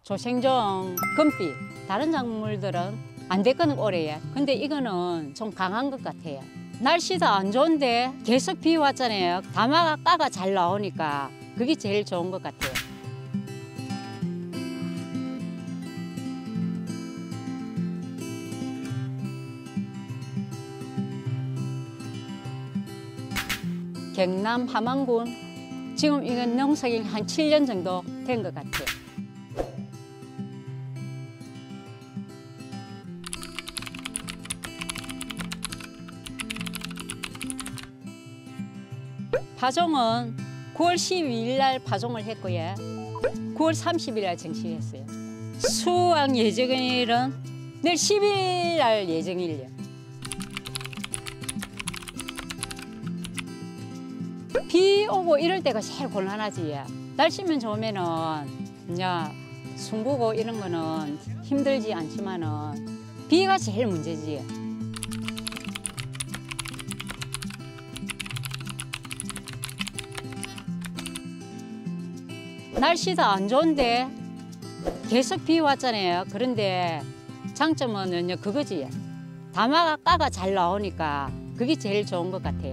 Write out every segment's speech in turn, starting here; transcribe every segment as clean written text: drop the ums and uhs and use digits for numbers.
조생종, 금빛, 다른 작물들은 안 됐거든 올해에. 근데 이거는 좀 강한 것 같아요. 날씨도 안 좋은데 계속 비 왔잖아요. 다마가 까가 잘 나오니까 그게 제일 좋은 것 같아요. 경남 함안군, 지금 이건 농사가 한 7년 정도 된 것 같아요. 파종은 9월 12일 날 파종을 했고요. 9월 30일 날 정식했어요. 수확 예정일은 내일 10일 날 예정일이에요. 비 오고 이럴 때가 제일 곤란하지. 날씨면 좋으면은 이제 숨고고 이런 거는 힘들지 않지만은 비가 제일 문제지. 날씨도 안 좋은데 계속 비 왔잖아요. 그런데 장점은 그거지. 다마가 까가 잘 나오니까 그게 제일 좋은 것 같아요.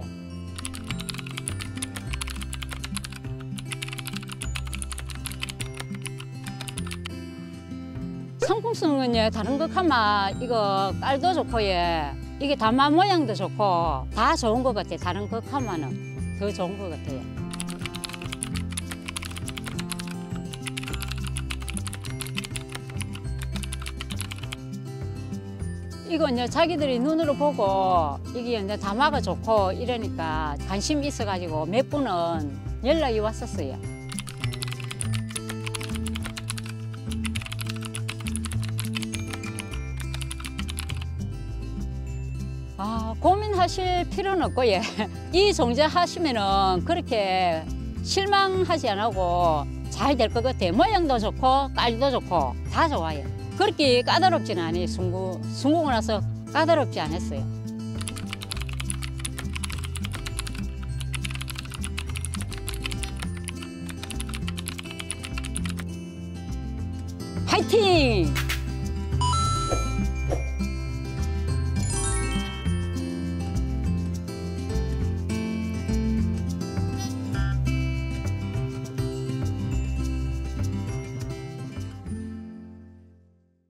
상품성은 다른 거 하면 이거 깔도 좋고 이게 다마 모양도 좋고 다 좋은 것 같아요. 다른 거 하면은 더 좋은 것 같아요. 이거 자기들이 눈으로 보고 이게 다마가 좋고 이러니까 관심 있어가지고 몇 분은 연락이 왔었어요. 고민하실 필요는 없고 이 종자 하시면은 그렇게 실망하지 않고 잘 될 것 같아요. 모양도 좋고 깔도 좋고 다 좋아요. 그렇게 까다롭지는 않아요. 숨고 나서 까다롭지 않았어요. 화이팅!